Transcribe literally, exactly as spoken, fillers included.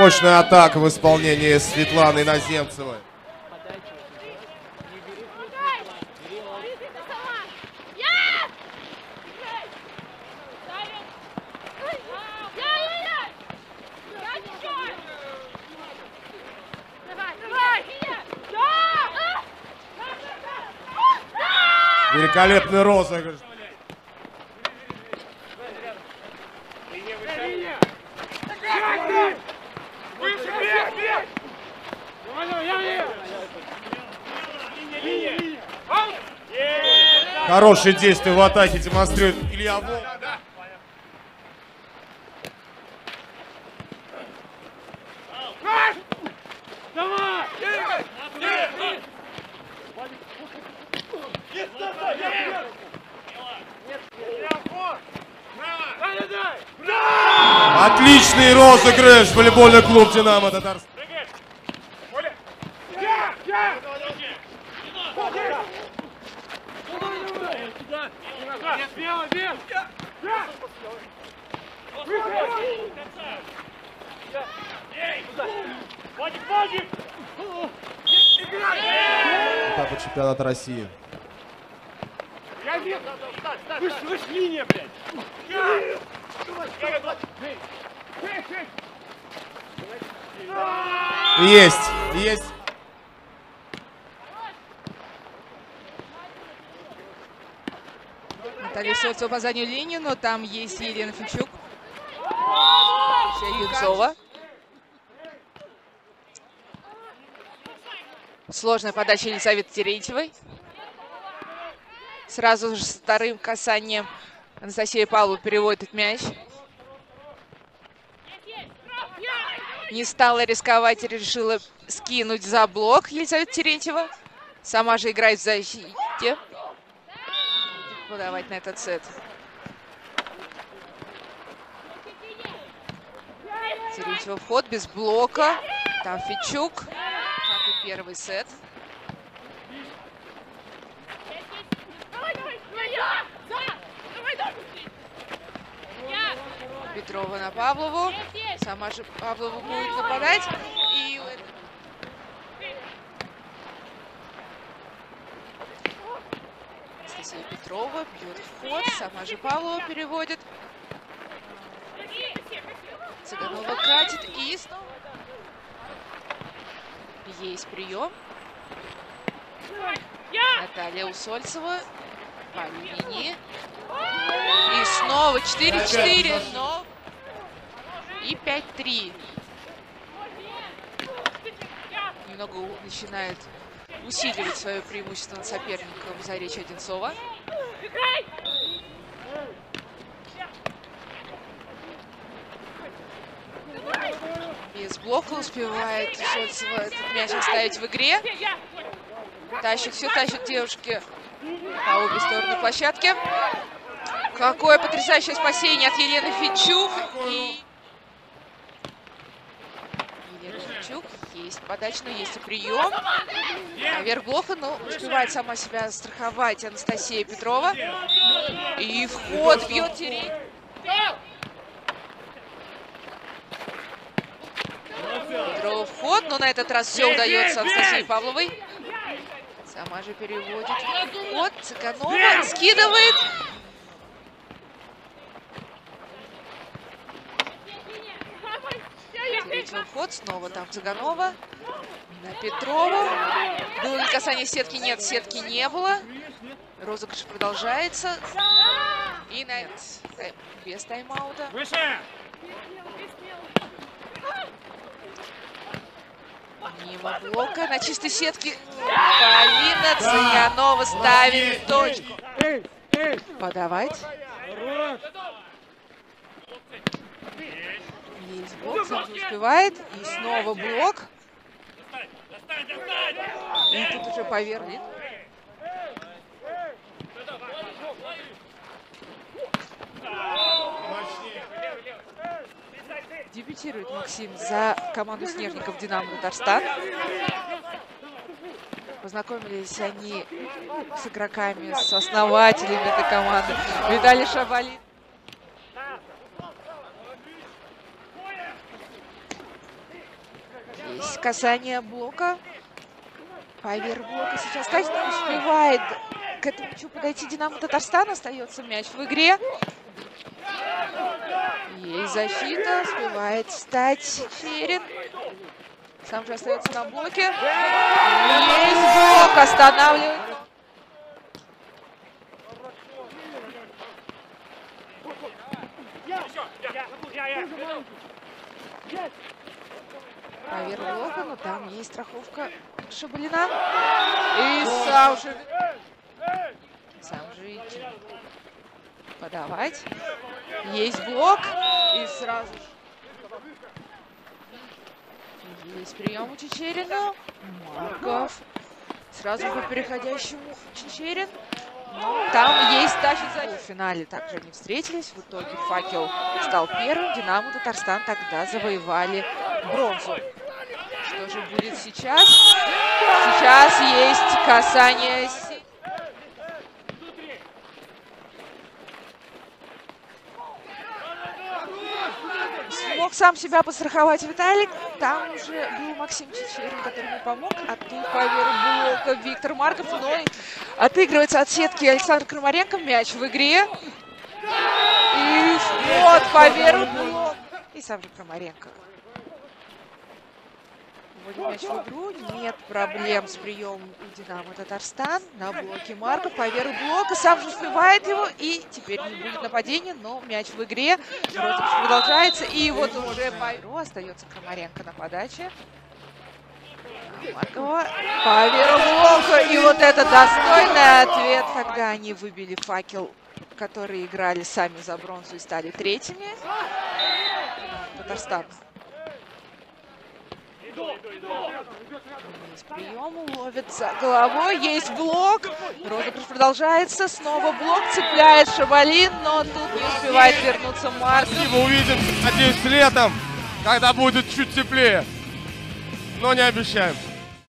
Мощная атака в исполнении Светланы Иноземцевой. Великолепный розыгрыш. Хорошие действия в атаке демонстрирует Илья Волк. Отличный розыгрыш, волейбольный клуб «Динамо» Татарстан. Этапа чемпионата России. Выше линия, блядь! Есть, есть. Наталья Усольцева по заднюю линию, но там есть Елена Фичук. Юнцова. Сложная подача Елизаветы Терентьевой. Сразу же с вторым касанием Анастасия Павлова переводит этот мяч. Не стала рисковать и решила скинуть за блок Елизавета Терентьева. Сама же играет в защите. Подавать на этот сет. Терентьева вход без блока. Там Фичук. Как и первый сет. Петрова на Павлову. Сама же Павлова будет нападать. И Анастасия Петрова бьет вход. Сама же Павлова переводит. Цыганова катит и снова. Есть прием. Наталья Усольцева по линии. И снова четыре-четыре. Но... И пять-три. Немного начинает усиливать свое преимущество над соперником Заречья Одинцова. Без блока успевает Усольцева этот мяч оставить в игре. Тащит, все тащит девушки по обе стороны площадки. Какое потрясающее спасение от Елены Фичук. И... Елена Фичук. Есть подача, но есть и прием. Наверх блока, но успевает сама себя страховать Анастасия Петрова. И вход бьет Терентьева. Петрова вход, но на этот раз все удается Анастасии Павловой. Сама же переводит вход. Цыганова скидывает. Терентьева вход. Снова там Цыганова. На Петрову. Было ли касание сетки? Нет, сетки не было. Розыгрыш продолжается. И на это без тайм-аута. Мимо блока на чистой сетке. Полина Цыганова ставит точку. Подавать. Есть блок, сам не успевает. И снова блок. И тут уже поверли. Дебютирует Максим за команду Снежников «Динамо» Татарстан. Познакомились они с игроками, с основателями этой команды. Виталий Шабалин. Есть касание блока. Поверх блока сейчас Тащ не успевает к этому мячу подойти. Динамо Татарстан. Остается мяч в игре. Есть защита. Успевает встать Черин. Сам же остается на блоке. Есть блок. Останавливает. Поверх блока, но там есть страховка Шабалина. И сам же... Сам же идти. Подавать. Есть блок. И сразу же... Есть прием у Чечерина. Марков. Сразу по переходящему Чечерин. Но там есть тащит за... В финале также они встретились. В итоге Факел стал первым. Динамо Татарстан тогда завоевали бронзу. Что же будет сейчас? Сейчас есть касание... Смог сам себя постраховать Виталик. Там уже был Максим Чечерин, который ему помог. А тут поверх блока Виктор Марков. Но отыгрывается от сетки Александр Крамаренко. Мяч в игре. И вот поверх блока. И сам же Крамаренко. Вводим мяч в игру. Нет проблем с приемом у Динамо Татарстан. На блоке Марков. Поверх блока. Сам же успевает его. И теперь не будет нападения. Но мяч в игре. Розыгрыш продолжается. И вот уже по игру остается Крамаренко на подаче. Маркова. Поверх блока. И вот это достойный ответ. Тогда они выбили Факел, которые играли сами за бронзу и стали третьими. Татарстан. Есть прием, ловит за головой, есть блок. Розыгрыш продолжается, снова блок, цепляет Шабалин, но тут не успевает вернуться Марков. Спасибо, увидимся, надеюсь, летом, когда будет чуть теплее. Но не обещаем.